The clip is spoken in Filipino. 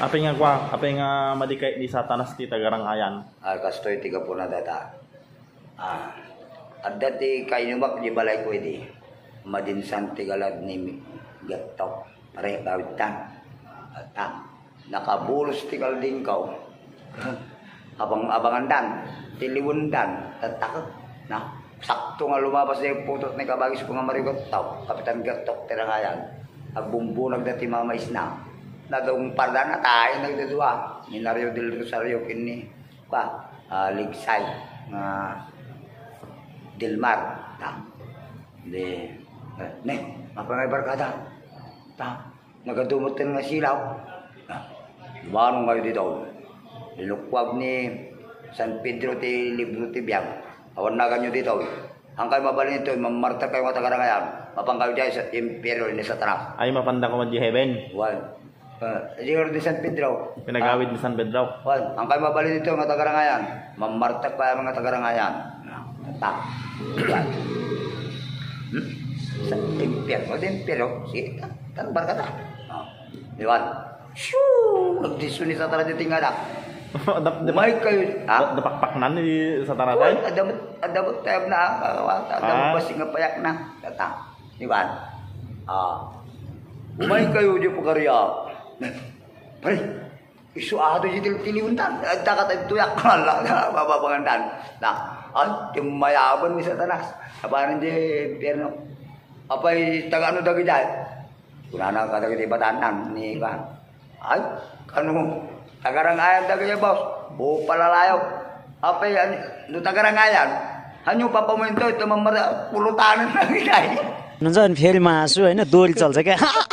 Apa nga madikay di Satanas ti Tagarangayan. Kastoy tiga po na data. At dati kainumak di balay ko iti. Madinsan tigalad ni Gatok. Pare kawitan. Nakabulos tigal din ko. Abangan dan. Tiliwan dan. Tatakot. Sakto nga lumabas na yung putot ni kabagis ko nga marigotok. Kapitan Gatok Tirangayan. Agbumbulag dati mamais na. Nadong parda na tayo nagdadua. Minario del Rosario kini. Ligsay. Dilmar. Ne, mapangay barkada. Nagadumot nga silaw. Lumanong kayo dito. Lilukwag ni San Pedro ti Libro ti Biang. Awan na ganyo dito. Ang kayo mabalin ito, mamarta kayo mga Tagarangayan. Mapang kayo dyan sa Imperyo ni Satanas. Ay mapanda ko di heaven. Siguro di San Pedro. Pinagawid ni San Pedro. Ang kayo mabalin ito mga Tagarangayan. Mamarta kayo mga Tagarangayan. Sa Imperyo. Sige, tanbar ka ta. Diwan. Shoo! Nagdiso ni Satanas di tingala. Umay kayo. Dapakpak na ni Satanas. Adamot tayo na. Adamot basing nga payak na. Diwan. Umay kayo di po karya. Pare, isuado di tiliuntan. Dakat ay tuyak. Mababangandan. Ay, mayaban ni Satanas. Aparan di Pierno. Apay tagano dagi dyan. Kunana ka dagi di batanan ni Ivan. Ay, kanu Tagarangayan dagi ya boss. Bu palalayo. Apay no Tagarangayan. Hanyo papaminto ito mamara pulutanan na gitay. नजन फेरि मासु हैन दोरी चल्छ क्या